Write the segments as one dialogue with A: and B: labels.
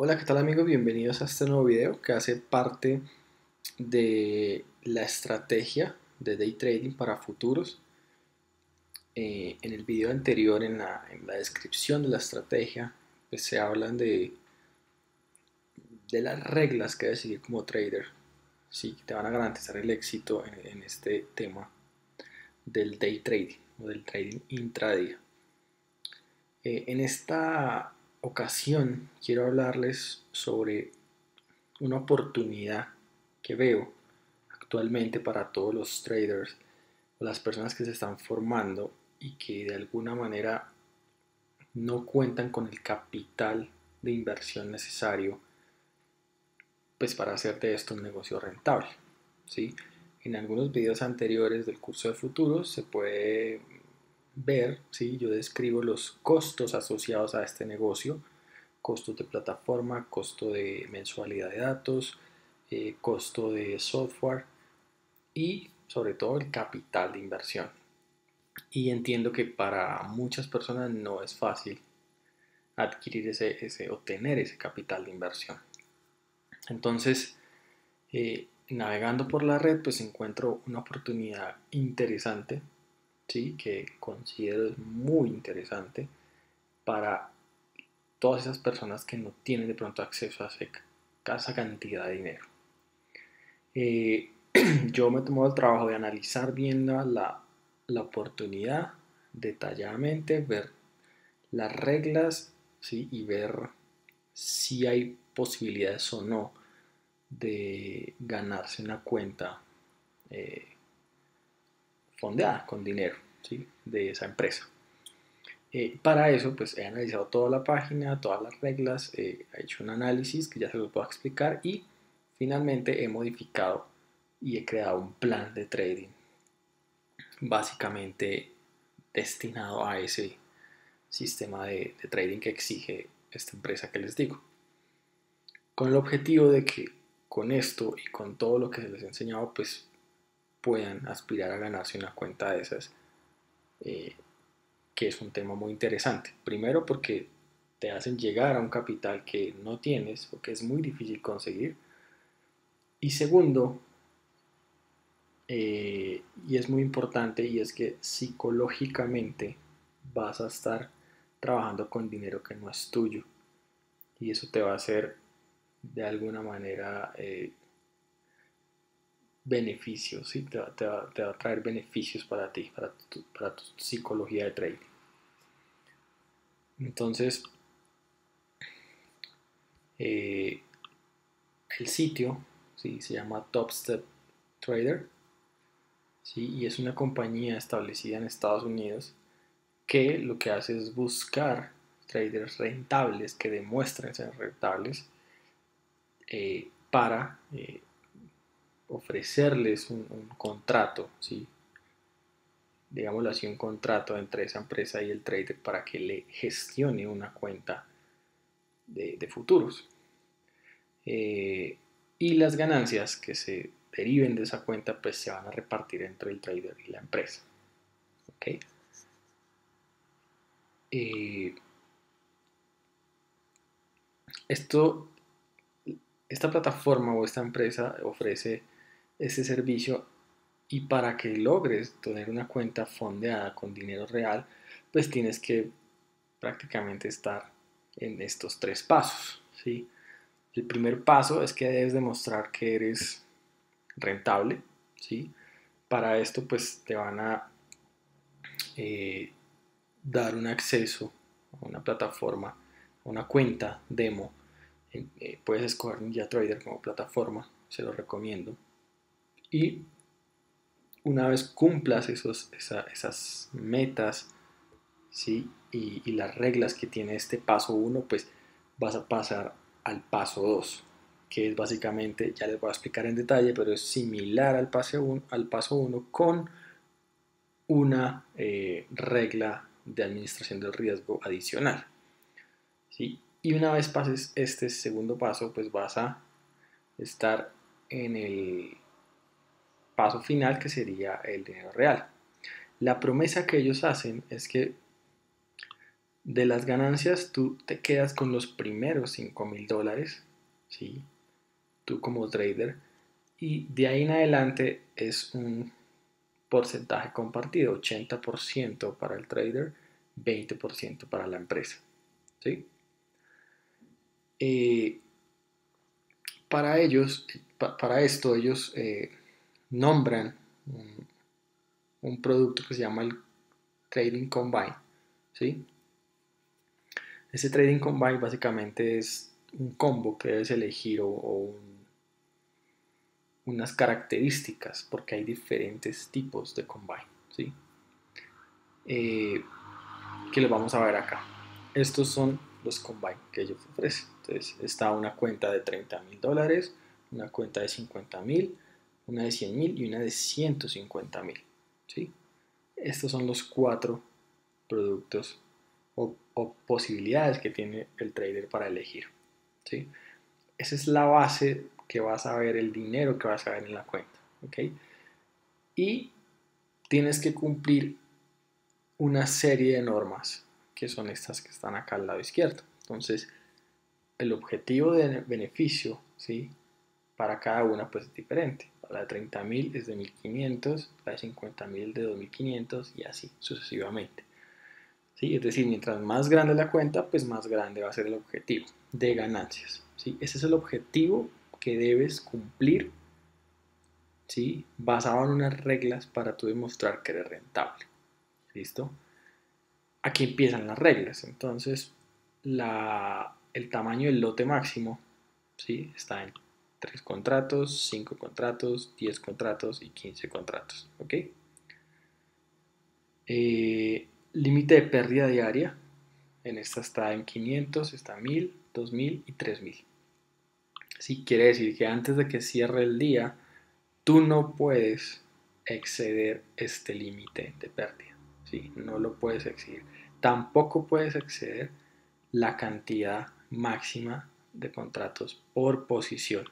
A: Hola, ¿qué tal amigos? Bienvenidos a este nuevo video que hace parte de la estrategia de day trading para futuros. En el video anterior, en la descripción de la estrategia, pues se hablan de las reglas que debes seguir como trader, sí, que te van a garantizar el éxito en este tema del day trading o del trading intradía. En esta ocasión quiero hablarles sobre una oportunidad que veo actualmente para todos los traders o las personas que se están formando y que de alguna manera no cuentan con el capital de inversión necesario pues para hacer de esto un negocio rentable, ¿sí? En algunos videos anteriores del curso de futuros se puede ver, ¿sí? Yo describo los costos asociados a este negocio, costos de plataforma, costo de mensualidad de datos, costo de software y sobre todo el capital de inversión. Y entiendo que para muchas personas no es fácil adquirir obtener ese capital de inversión. Entonces, navegando por la red, pues encuentro una oportunidad interesante, ¿sí? Que considero es muy interesante para todas esas personas que no tienen de pronto acceso a esa cantidad de dinero. Yo me tomo el trabajo de analizar bien la oportunidad detalladamente, ver las reglas, ¿sí? Y ver si hay posibilidades o no de ganarse una cuenta eh, fondeada con dinero, ¿sí? De esa empresa. Para eso, pues he analizado toda la página, todas las reglas, he hecho un análisis que ya se los voy a explicar y finalmente he modificado y he creado un plan de trading básicamente destinado a ese sistema de trading que exige esta empresa que les digo. Con el objetivo de que con esto y con todo lo que se les ha enseñado, pues puedan aspirar a ganarse una cuenta de esas, eh, que es un tema muy interesante. Primero porque te hacen llegar a un capital que no tienes o que es muy difícil conseguir. Y segundo, y es muy importante, y es que psicológicamente vas a estar trabajando con dinero que no es tuyo. Y eso te va a hacer de alguna manera beneficios, ¿sí? Te va a traer beneficios para ti, para tu psicología de trading. Entonces, eh, el sitio, ¿sí? Se llama Top Step Trader, ¿sí? Y es una compañía establecida en Estados Unidos que lo que hace es buscar traders rentables que demuestren ser rentables, para ofrecerles un contrato, ¿sí? Digámoslo así, un contrato entre esa empresa y el trader para que le gestione una cuenta de futuros. Eh, y las ganancias que se deriven de esa cuenta pues se van a repartir entre el trader y la empresa. ¿Okay? Eh, esto, esta plataforma o esta empresa ofrece este servicio y para que logres tener una cuenta fondeada con dinero real, pues tienes que prácticamente estar en estos tres pasos, ¿sí? El primer paso es que debes demostrar que eres rentable, ¿sí? Para esto pues te van a eh, dar un acceso a una plataforma, a una cuenta demo. Puedes escoger NinjaTrader como plataforma, se lo recomiendo. Y una vez cumplas esas metas, ¿sí? Y las reglas que tiene este paso uno, pues vas a pasar al paso 2, que es básicamente, ya les voy a explicar en detalle, pero es similar al paso 1 con una regla de administración del riesgo adicional, ¿sí? Y una vez pases este segundo paso, pues vas a estar en el paso final, que sería el dinero real. La promesa que ellos hacen es que De las ganancias tú te quedas con los primeros $5,000, ¿sí? Tú como trader, y de ahí en adelante es un porcentaje compartido, 80% para el trader, 20% para la empresa, ¿sí? Eh, para esto ellos nombran un producto que se llama el Trading Combine, ¿sí? Ese Trading Combine básicamente es un combo que debes elegir unas características, porque hay diferentes tipos de Combine, ¿sí? Eh, que los vamos a ver acá. Estos son los Combine que ellos ofrecen. Entonces está una cuenta de $30,000, una cuenta de 50,000, una de 100,000 y una de 150,000, ¿sí? Estos son los 4 productos o posibilidades que tiene el trader para elegir, ¿sí? Esa es la base que vas a ver, el dinero que vas a ver en la cuenta, ¿ok? Y tienes que cumplir una serie de normas, que son estas que están acá al lado izquierdo. Entonces, el objetivo de beneficio, ¿sí? Para cada una pues es diferente. La de 30,000 es de 1.500, la de 50,000 de 2.500 y así sucesivamente. ¿Sí? Es decir, mientras más grande la cuenta, pues más grande va a ser el objetivo de ganancias, ¿sí? Ese es el objetivo que debes cumplir, ¿sí? Basado en unas reglas para tú demostrar que eres rentable. ¿Listo? Aquí empiezan las reglas. Entonces, el tamaño del lote máximo, ¿sí? Está en 3 contratos, 5 contratos, 10 contratos y 15 contratos. ¿Ok? Límite de pérdida diaria. En esta está en 500, está 1.000, 2.000 y 3.000. Sí, quiere decir que antes de que cierre el día, tú no puedes exceder este límite de pérdida. ¿Sí? No lo puedes exceder. Tampoco puedes exceder la cantidad máxima de contratos por posición,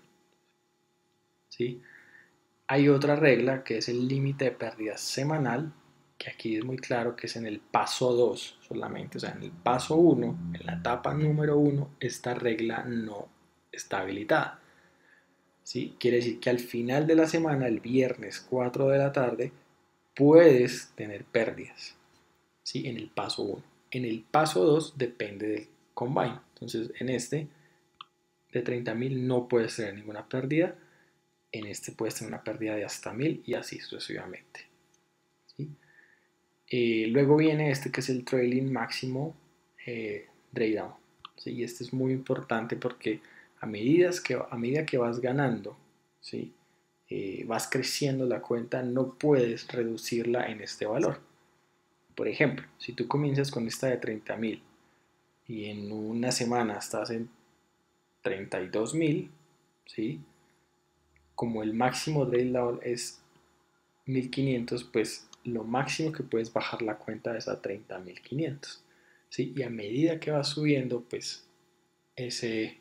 A: ¿sí? Hay otra regla que es el límite de pérdida semanal, que aquí es muy claro que es en el paso 2 solamente, o sea, en el paso 1, en la etapa número 1, esta regla no está habilitada, ¿sí? Quiere decir que al final de la semana, el viernes 4 de la tarde, puedes tener pérdidas, ¿sí? En el paso 1. En el paso 2 depende del combine. Entonces, en este de 30,000 no puedes tener ninguna pérdida. En este puedes tener una pérdida de hasta 1.000 y así sucesivamente, ¿sí? Luego viene este que es el trailing máximo drawdown, ¿sí? Y este es muy importante porque a medida que vas ganando, ¿sí? Vas creciendo la cuenta, no puedes reducirla en este valor. Por ejemplo, si tú comienzas con esta de 30,000 y en una semana estás en 32,000, ¿sí? Como el máximo drawdown es 1.500, pues lo máximo que puedes bajar la cuenta es a 30,500, ¿sí? Y a medida que vas subiendo, pues ese,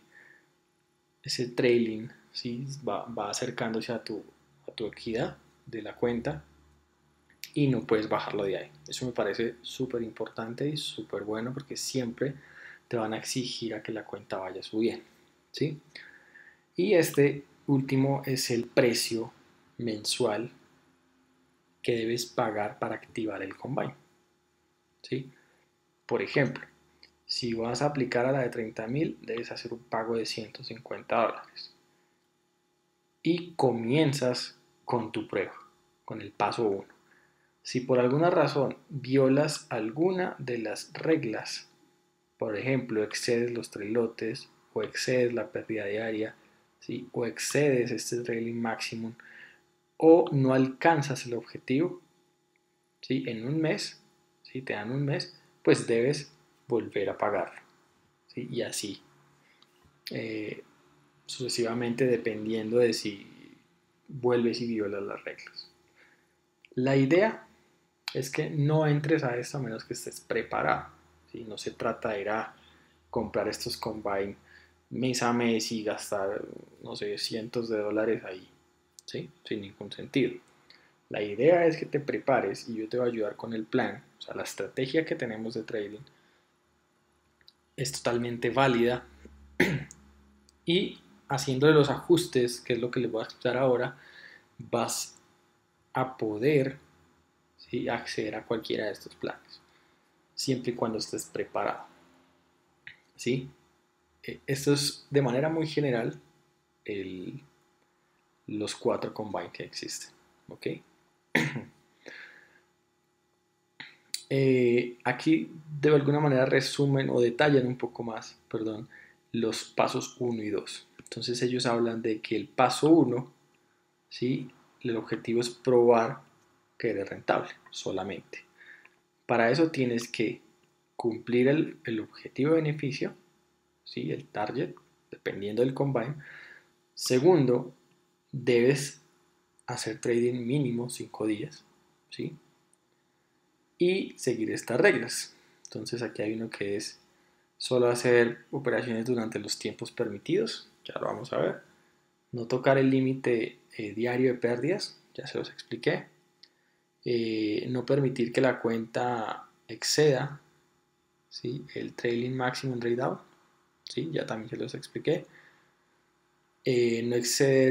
A: ese trailing, ¿sí? va acercándose a tu equidad de la cuenta y no puedes bajarlo de ahí. Eso me parece súper importante y súper bueno porque siempre te van a exigir a que la cuenta vaya subiendo, ¿sí? Y este último es el precio mensual que debes pagar para activar el Combine, ¿sí? Por ejemplo, si vas a aplicar a la de 30,000, debes hacer un pago de $150 y comienzas con tu prueba, con el paso 1. Si por alguna razón violas alguna de las reglas, por ejemplo, excedes los 3 lotes o excedes la pérdida diaria, ¿sí? O excedes este trailing maximum o no alcanzas el objetivo, ¿sí? En un mes, si te dan un mes, pues debes volver a pagarlo, ¿sí? Y así eh, sucesivamente dependiendo de si vuelves y violas las reglas. La idea es que no entres a esto a menos que estés preparado, ¿sí? No se trata de ir a comprar estos combine mes a mes y gastar, no sé, cientos de dólares ahí, ¿sí? Sin ningún sentido. La idea es que te prepares y yo te voy a ayudar con el plan, o sea, la estrategia que tenemos de trading es totalmente válida y haciéndole los ajustes, que es lo que les voy a explicar ahora, vas a poder, ¿sí?, acceder a cualquiera de estos planes, siempre y cuando estés preparado, ¿sí? Esto es de manera muy general el, los 4 combine que existen, ¿ok? Aquí de alguna manera resumen o detallan un poco más, perdón, los pasos 1 y 2. Entonces ellos hablan de que el paso 1, ¿sí?, el objetivo es probar que eres rentable solamente. Para eso tienes que cumplir el objetivo de beneficio, ¿sí?, el target, dependiendo del combine. Segundo, debes hacer trading mínimo 5 días, ¿sí?, y seguir estas reglas. Entonces aquí hay uno que es solo hacer operaciones durante los tiempos permitidos, ya lo vamos a ver. No tocar el límite diario de pérdidas, ya se los expliqué. No permitir que la cuenta exceda, ¿sí?, el trailing maximum rate down, ¿sí?, ya también se los expliqué. No exceder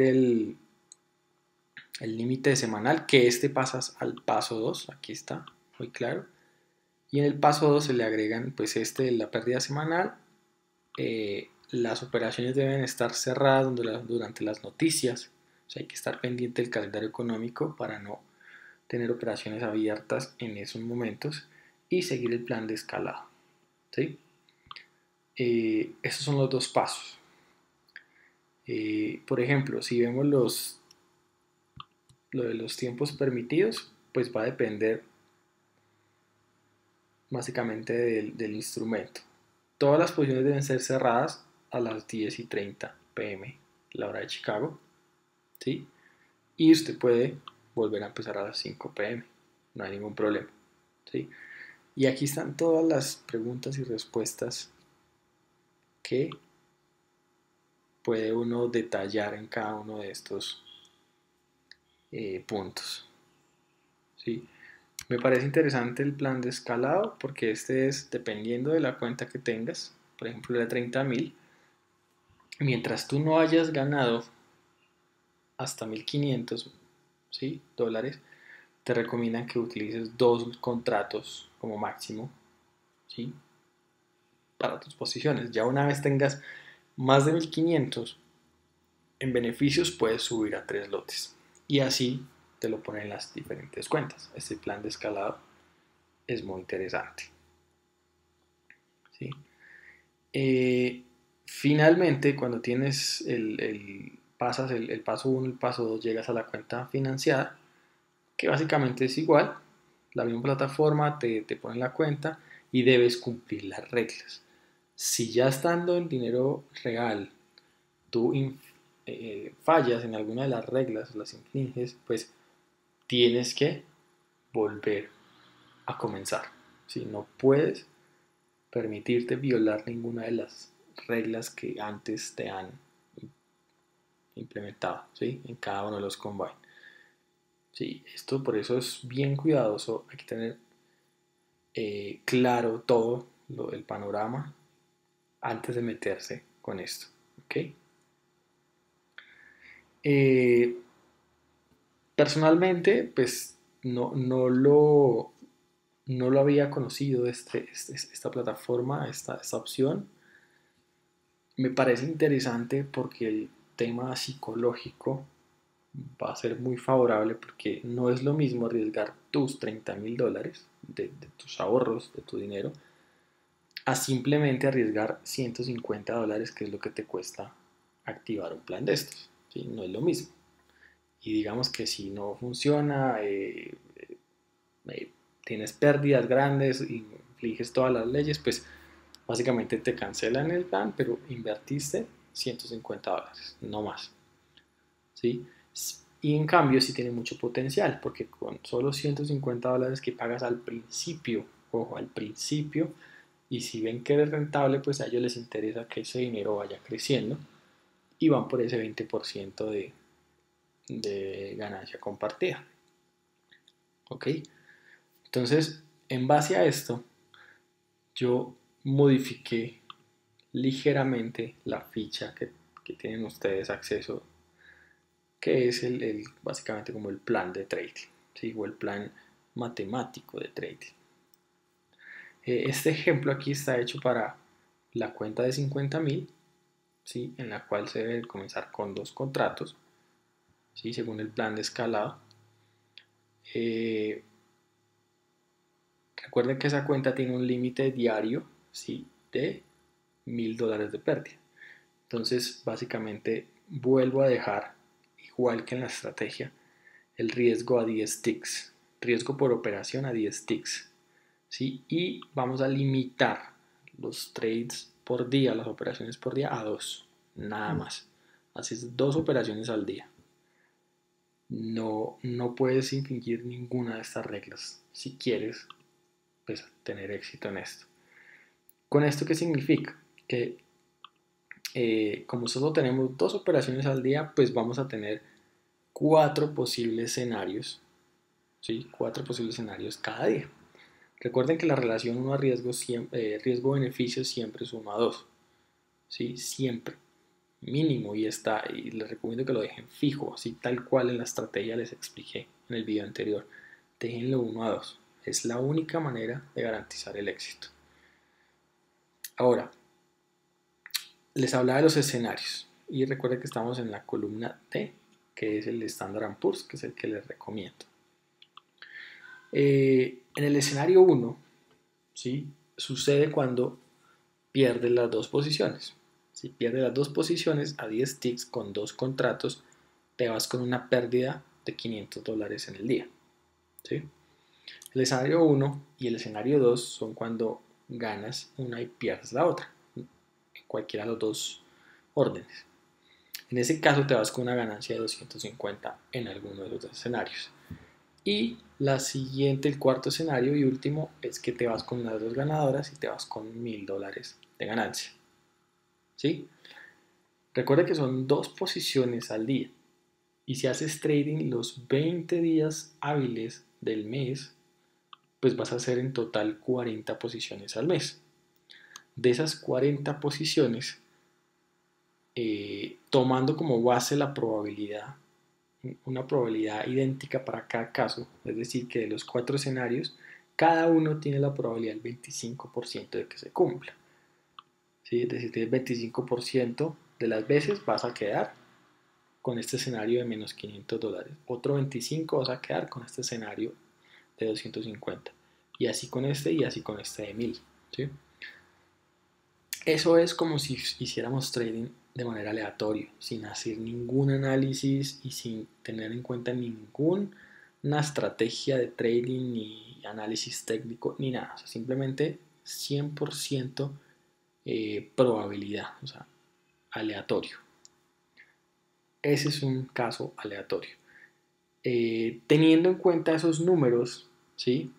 A: el límite semanal, que pasas al paso 2, aquí está, muy claro. Y en el paso 2 se le agregan pues la pérdida semanal. Las operaciones deben estar cerradas durante las noticias, o sea, hay que estar pendiente del calendario económico para no tener operaciones abiertas en esos momentos y seguir el plan de escalado, ¿sí? Esos son los 2 pasos. Por ejemplo, si vemos lo de los tiempos permitidos, pues va a depender básicamente del instrumento. Todas las posiciones deben ser cerradas a las 10:30 pm, la hora de Chicago, ¿sí? Y usted puede volver a empezar a las 5 pm, no hay ningún problema, ¿sí? Y aquí están todas las preguntas y respuestas que puede uno detallar en cada uno de estos puntos, ¿sí? Me parece interesante el plan de escalado porque este es dependiendo de la cuenta que tengas, por ejemplo la 30.000, mientras tú no hayas ganado hasta 1.500, ¿sí?, dólares, te recomiendan que utilices 2 contratos como máximo, ¿sí?, para tus posiciones. Ya una vez tengas más de 1.500 en beneficios, puedes subir a 3 lotes y así te lo ponen en las diferentes cuentas. Este plan de escalado es muy interesante, ¿sí? Finalmente, cuando tienes pasas el paso 1, el paso 2, llegas a la cuenta financiada, que básicamente es igual, la misma plataforma, te pone la cuenta y debes cumplir las reglas. Si ya estando en dinero real tú fallas en alguna de las reglas, las infringes, pues tienes que volver a comenzar. Si no puedes permitirte violar ninguna de las reglas que antes te han implementado, ¿sí?, en cada uno de los combine. Sí, esto por eso es bien cuidadoso, hay que tener claro todo el panorama antes de meterse con esto, ¿ok? Eh, Personalmente, pues no lo había conocido esta plataforma, esta opción. Me parece interesante porque el tema psicológico va a ser muy favorable porque no es lo mismo arriesgar tus 30.000 dólares de tus ahorros, de tu dinero, a simplemente arriesgar 150 dólares, que es lo que te cuesta activar un plan de estos, ¿sí? No es lo mismo. Y digamos que si no funciona, tienes pérdidas grandes, infliges todas las leyes, pues básicamente te cancelan el plan, pero invertiste 150 dólares, no más, ¿sí? Y en cambio sí tiene mucho potencial, porque con solo 150 dólares que pagas al principio, ojo, al principio, y si ven que eres rentable, pues a ellos les interesa que ese dinero vaya creciendo y van por ese 20% de ganancia compartida, ¿ok? Entonces, en base a esto, yo modifiqué ligeramente la ficha que tienen ustedes acceso, que es básicamente como el plan de trading, ¿sí? O el plan matemático de trading. Este ejemplo aquí está hecho para la cuenta de 50.000, ¿sí? En la cual se debe comenzar con 2 contratos, ¿sí? Según el plan de escalado. Recuerden que esa cuenta tiene un límite diario, ¿sí? De $1.000 de pérdida. Entonces, básicamente, vuelvo a dejar, igual que en la estrategia, el riesgo a 10 ticks, riesgo por operación a 10 ticks, ¿sí? Y vamos a limitar los trades por día, las operaciones por día a 2, nada más. Así es, 2 operaciones al día. No puedes infringir ninguna de estas reglas si quieres, pues, tener éxito en esto. ¿Con esto qué significa? Que como solo tenemos 2 operaciones al día, pues vamos a tener 4 posibles escenarios, ¿sí? 4 posibles escenarios cada día. Recuerden que la relación 1 a riesgo-beneficio siempre es 1 a 2, ¿sí? Siempre, mínimo, y les recomiendo que lo dejen fijo, así tal cual en la estrategia les expliqué en el video anterior. Déjenlo 1 a 2, es la única manera de garantizar el éxito. Ahora, les hablaba de los escenarios y recuerden que estamos en la columna D, que es el Standard & Poor's, que es el que les recomiendo. En el escenario 1, ¿sí? Sucede cuando pierdes las 2 posiciones. Si pierdes las 2 posiciones a 10 ticks con 2 contratos, te vas con una pérdida de $500 en el día, ¿sí? El escenario 1 y el escenario 2 son cuando ganas una y pierdes la otra, en cualquiera de los 2 órdenes. En ese caso te vas con una ganancia de 250 en alguno de los 2 escenarios. Y la siguiente, el cuarto escenario y último, es que te vas con las 2 ganadoras y te vas con $1.000 de ganancia, ¿sí? Recuerda que son 2 posiciones al día. Y si haces trading los 20 días hábiles del mes, pues vas a hacer en total 40 posiciones al mes. De esas 40 posiciones, tomando como base la probabilidad, una probabilidad idéntica para cada caso, es decir, que de los 4 escenarios, cada uno tiene la probabilidad del 25% de que se cumpla, ¿sí? Es decir, el 25% de las veces vas a quedar con este escenario de menos $500, otro 25% vas a quedar con este escenario de 250, y así con este y así con este de 1000, ¿sí? Eso es como si hiciéramos trading de manera aleatoria, sin hacer ningún análisis y sin tener en cuenta ninguna estrategia de trading, ni análisis técnico, ni nada. O sea, simplemente 100% probabilidad, o sea, aleatorio. Ese es un caso aleatorio. Teniendo en cuenta esos números, ¿sí?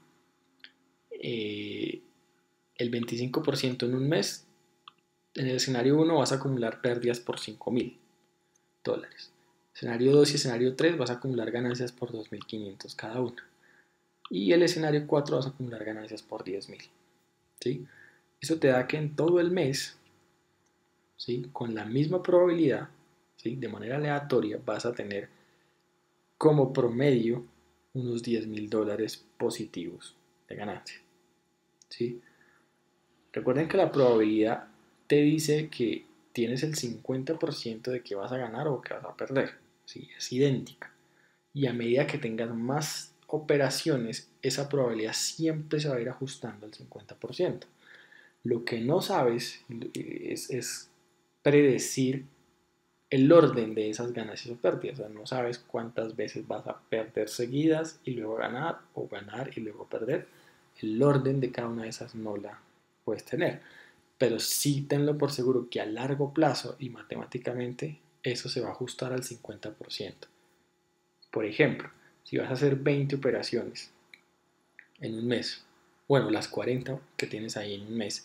A: El 25% en un mes, en el escenario 1 vas a acumular pérdidas por $5.000. Escenario 2 y escenario 3 vas a acumular ganancias por 2.500 cada uno. Y el escenario 4 vas a acumular ganancias por 10.000. ¿Sí? Eso te da que en todo el mes, ¿sí? Con la misma probabilidad, ¿sí? De manera aleatoria, vas a tener como promedio unos $10.000 positivos de ganancia, ¿sí? Recuerden que la probabilidad te dice que tienes el 50% de que vas a ganar o que vas a perder, ¿sí? Es idéntica. Y a medida que tengas más operaciones, esa probabilidad siempre se va a ir ajustando al 50%. Lo que no sabes es predecir el orden de esas ganancias o pérdidas. O sea, no sabes cuántas veces vas a perder seguidas y luego ganar, o ganar y luego perder. El orden de cada una de esas no la puedes tener. Pero sí tenlo por seguro que a largo plazo y matemáticamente eso se va a ajustar al 50%. Por ejemplo, si vas a hacer 20 operaciones en un mes, bueno, las 40 que tienes ahí en un mes,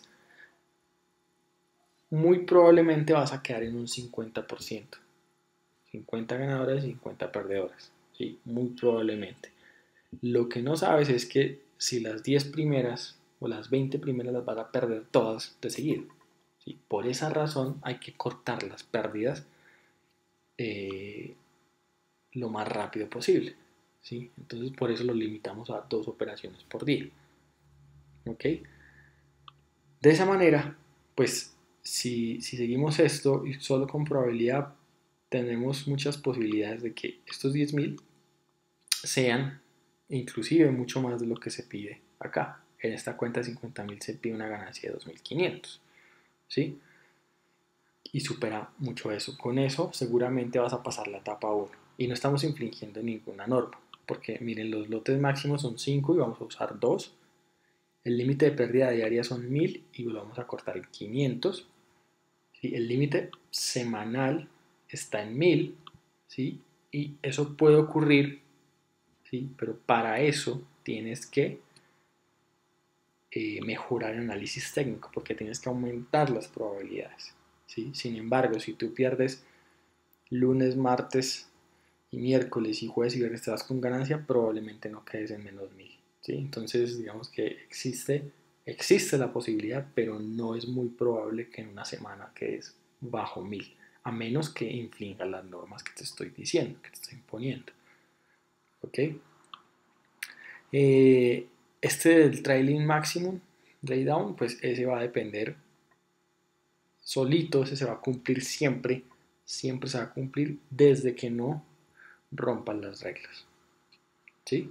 A: muy probablemente vas a quedar en un 50%. 50 ganadoras y 50 perdedoras, ¿sí? Muy probablemente. Lo que no sabes es que si las 10 primeras o las 20 primeras las vas a perder todas de seguido, ¿sí? Por esa razón hay que cortar las pérdidas lo más rápido posible, ¿sí? Entonces por eso lo limitamos a 2 operaciones por día, ¿ok? De esa manera, pues si seguimos esto y solo con probabilidad, tenemos muchas posibilidades de que estos 10.000 sean inclusive mucho más de lo que se pide acá. En esta cuenta de 50.000 se pide una ganancia de 2.500, ¿sí? Y supera mucho eso. Con eso seguramente vas a pasar la etapa 1 y no estamos infringiendo ninguna norma, porque miren, los lotes máximos son 5 y vamos a usar 2. El límite de pérdida diaria son 1.000 y lo vamos a cortar en 500. ¿Sí? El límite semanal está en 1.000, ¿sí? Y eso puede ocurrir, ¿sí? Pero para eso tienes que mejorar el análisis técnico, porque tienes que aumentar las probabilidades, ¿sí? Sin embargo, si tú pierdes lunes, martes y miércoles y jueves y viernes te vas con ganancia, probablemente no quedes en menos 1.000, ¿sí? Entonces, digamos que existe la posibilidad, pero no es muy probable que en una semana quedes bajo 1.000, a menos que infringas las normas que te estoy diciendo, que te estoy imponiendo, ¿ok? Este del trailing maximum, laydown, pues ese va a depender solito, ese se va a cumplir siempre, siempre se va a cumplir desde que no rompan las reglas, ¿sí?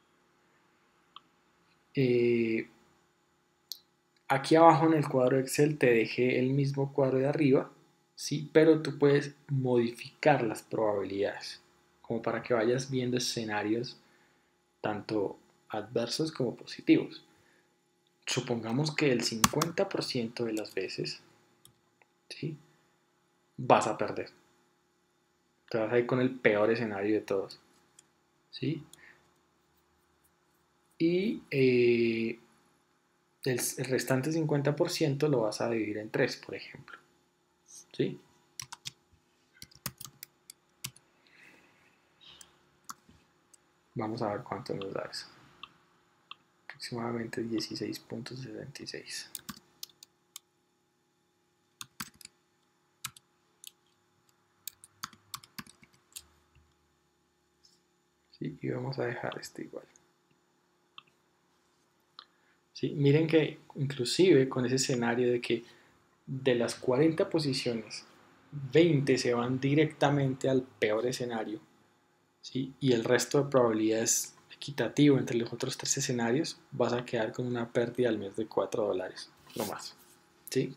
A: Aquí abajo en el cuadro de Excel te dejé el mismo cuadro de arriba, ¿sí? Pero tú puedes modificar las probabilidades, como para que vayas viendo escenarios tanto adversos como positivos. Supongamos que el 50% de las veces, ¿sí? Vas a perder. Te vas a ir con el peor escenario de todos, ¿sí? Y el restante 50% lo vas a dividir en 3, por ejemplo, ¿sí? Vamos a ver cuánto nos da eso. Aproximadamente 16.66. ¿Sí? Y vamos a dejar esto igual. ¿Sí? Miren que inclusive con ese escenario de que de las 40 posiciones, 20 se van directamente al peor escenario, ¿sí? Y el resto de probabilidades equitativo entre los otros 3 escenarios, vas a quedar con una pérdida al mes de $4, no más, ¿sí?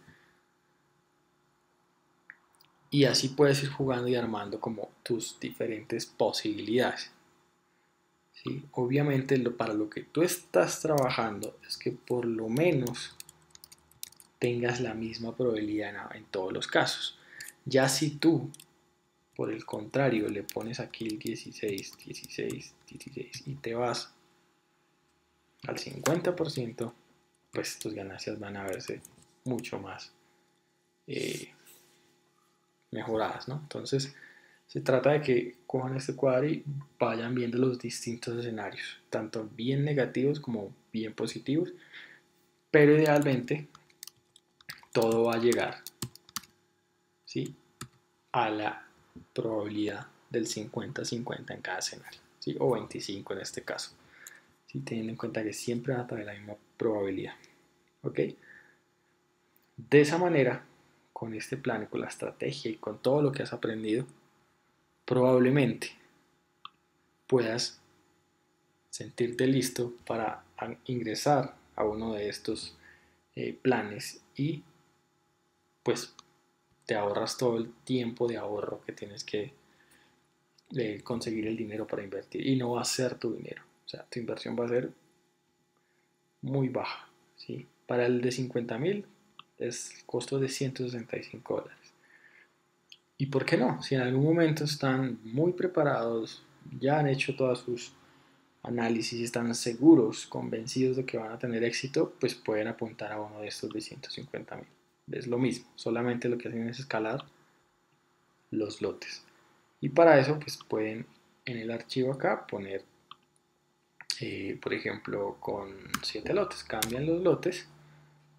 A: Y así puedes ir jugando y armando como tus diferentes posibilidades, ¿sí? Obviamente para lo que tú estás trabajando es que por lo menos tengas la misma probabilidad en todos los casos. Ya si tú, por el contrario, le pones aquí el 16, 16, 16 y te vas al 50%, pues tus ganancias van a verse mucho más eh, mejoradas, ¿no? Entonces, se trata de que cojan este cuadro y vayan viendo los distintos escenarios, tanto bien negativos como bien positivos, pero idealmente todo va a llegar, ¿sí? A la probabilidad del 50-50 en cada escenario, ¿sí? O 25 en este caso, ¿sí? Teniendo en cuenta que siempre van a tener la misma probabilidad, ¿ok? De esa manera, con este plan, con la estrategia y con todo lo que has aprendido, probablemente puedas sentirte listo para ingresar a uno de estos planes y pues te ahorras todo el tiempo de ahorro que tienes que conseguir el dinero para invertir y no va a ser tu dinero, o sea, tu inversión va a ser muy baja, ¿sí? Para el de 50.000 es costo de $165. ¿Y por qué no? Si en algún momento están muy preparados, ya han hecho todas sus análisis y están seguros, convencidos de que van a tener éxito, pues pueden apuntar a uno de estos de 150.000. Es lo mismo, solamente lo que hacen es escalar los lotes. Y para eso, pues pueden en el archivo acá poner, por ejemplo, con 7 lotes. Cambian los lotes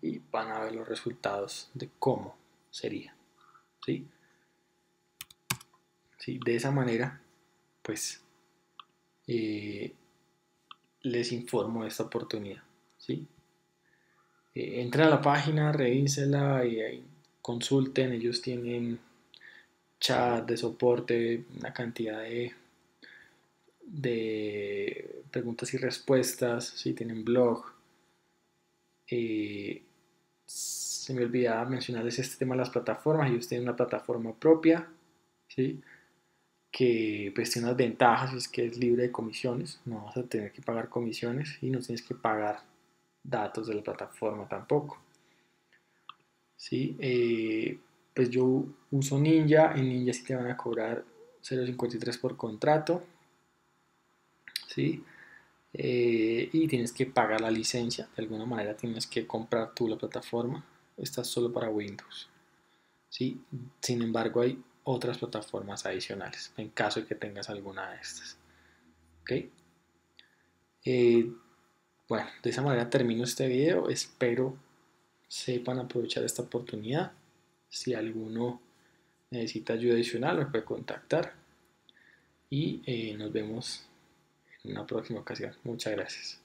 A: y van a ver los resultados de cómo sería, ¿sí? ¿Sí? De esa manera, pues, les informo de esta oportunidad, ¿sí? Entren a la página, revísela y ahí consulten, ellos tienen chat de soporte, una cantidad de preguntas y respuestas, ¿sí? Tienen blog. Se me olvidaba mencionarles este tema de las plataformas. Ellos tienen una plataforma propia, ¿sí? Que pues tiene unas ventajas, es que es libre de comisiones, no vas a tener que pagar comisiones y no tienes que pagar datos de la plataforma tampoco, ¿sí? Pues yo uso Ninja, en Ninja sí te van a cobrar 0,53 por contrato, ¿sí? Y tienes que pagar la licencia, de alguna manera tienes que comprar tú la plataforma, esta es solo para Windows, ¿sí? Sin embargo hay otras plataformas adicionales en caso de que tengas alguna de estas, ¿ok? Bueno, de esa manera termino este video, espero sepan aprovechar esta oportunidad, si alguno necesita ayuda adicional me puede contactar y nos vemos en una próxima ocasión. Muchas gracias.